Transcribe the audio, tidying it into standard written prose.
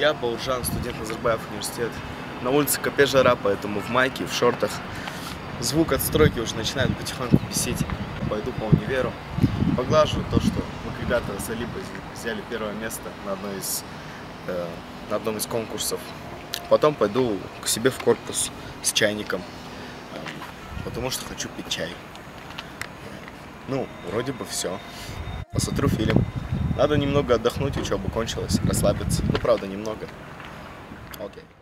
Я Бауыржан, студент Назарбаев университет. На улице капец жара, поэтому в майке, в шортах. Звук от стройки уже начинает потихоньку бесить. Пойду по универу. Поглаживаю то, что мы когда-то с Алибой взяли первое место на одном из конкурсов. Потом пойду к себе в корпус с чайником, потому что хочу пить чай. Ну, вроде бы все. Посмотрю фильм. Надо немного отдохнуть, учеба кончилась, расслабиться. Ну, правда, немного. Окей.